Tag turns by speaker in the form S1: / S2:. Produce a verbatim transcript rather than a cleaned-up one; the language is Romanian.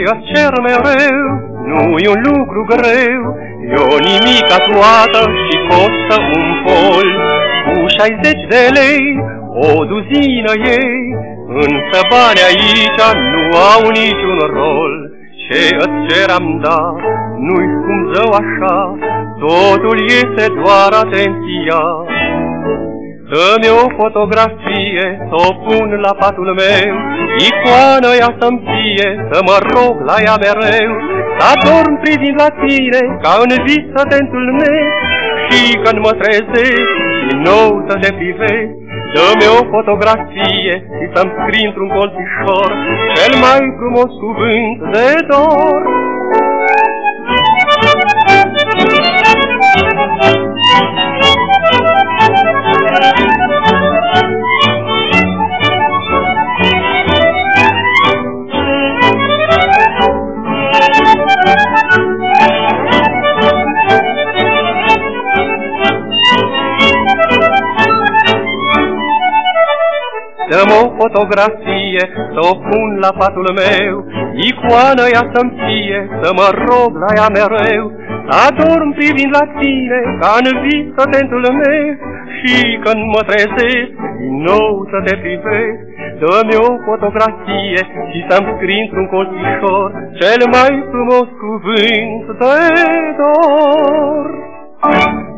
S1: îți cer mereu, nu-i un lucru greu, e o nimica toată și costă un pol. Cu șaizeci de lei, o duzină ei, însă banii aici nu au niciun rol. Ce îți ceram da, nu-i cum zău așa, totul este doar atenția. Dă-mi o fotografie, s-o pun la patul meu, icoană ea să-mi fie, să mă rog la ea mereu, să adorm privind la tine, ca în vis să te întâlnesc, și când mă trezesc, din nou să te privesc. Dă-mi o fotografie și să-mi scrii într-un colțișor cel mai frumos cuvânt de dor. Dă-mi o fotografie, s-o pun la patul meu, icoană ea să-mi fie, să mă rog la ea mereu, să adorm privind la tine, ca în vis să te întâlnesc, și când mă trezesc, din nou să te privesc. Dă-mi o fotografie și să-mi scrii într-un colțișor cel mai frumos cuvânt de dor.